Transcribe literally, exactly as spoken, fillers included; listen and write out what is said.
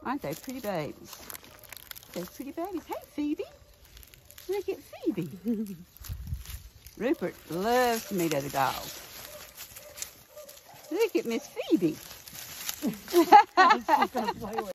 Aren't they pretty babies? They're pretty babies. Hey, Phoebe. Look at Phoebe. Rupert loves to meet other dogs. Look at Miss Phoebe.